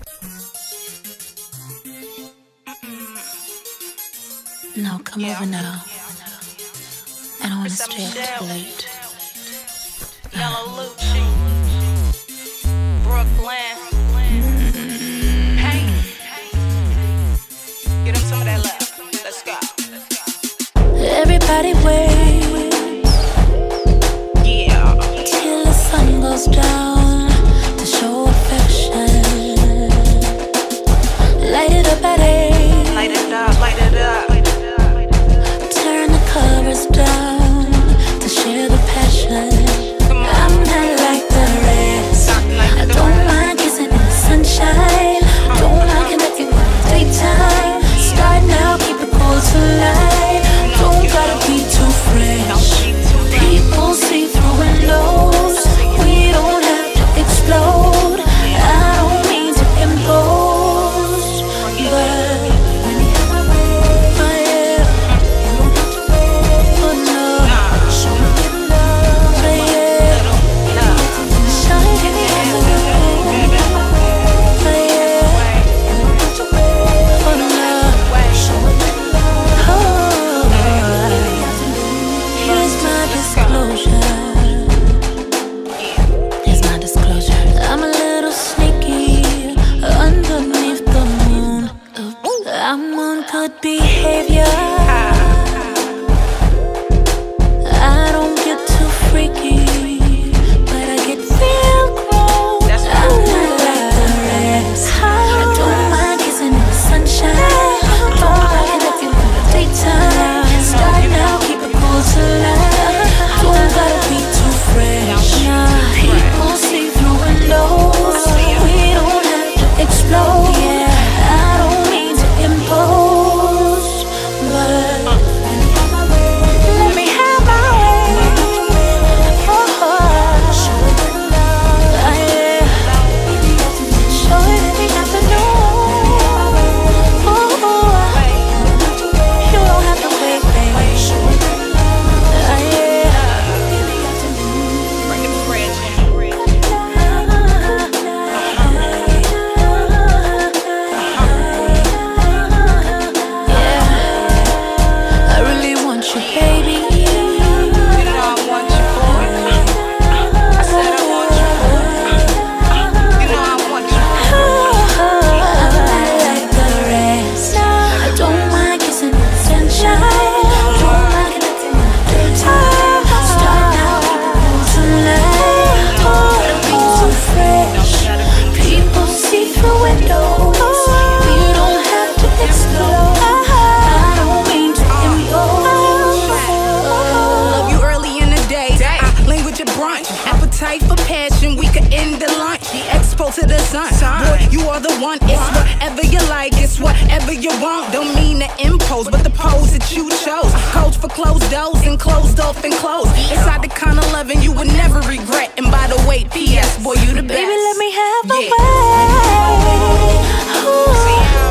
No, come over now. I don't want to stay up too late. Nello, Luchi, Brooklyn. Hey, get him some of that love. Let's go. Everybody waits, Yeah. till the sun goes down to show affection. Light it up at 8. Light it up, light it up. Turn the covers down to share the passion. I'm not like the rest. I don't mind kissing in the sunshine. Don't mind connecting in the daytime. Start now, keep it cool tonight. Don't gotta be too fresh. People see through windows. We don't have to explode. I don't mean to impose, but I'm on good behavior. I don't get too freaky, but I get real grown. I'm not like the rest. I don't mind kissing in the sunshine. Don't mind connecting in the daytime. Start now, keep it cool tonight. Don't gotta be too fresh. People see through windows. We don't have to explode. I don't mean to impose, but let me have my way. Show it in love. Show it every afternoon. You don't have to wait, baby. Show it in love. Bring the fridge. I really want you, baby. You know I want you, boy. I said I want you, boy. You know I want you. I'm not like the rest. I don't mind kissing in the sunshine. Don't mind connecting in the daytime. Start now, keep it cool tonight. Don't be too fresh. People see through windows. We don't have to explode. I don't mean to impose. Love you early in the day. Language at brunch. Appetite for passion. We could end the lunch. Expo to the sun. Boy, you are the one. It's whatever you like. It's whatever you want. Don't mean to impose, but the pose that you chose. Codes for closed doors and closed off and closed. It's not the kind of loving you would never regret. And by the way, P.S. Boy, you the best. Baby, let me have my Yeah. way. Ooh.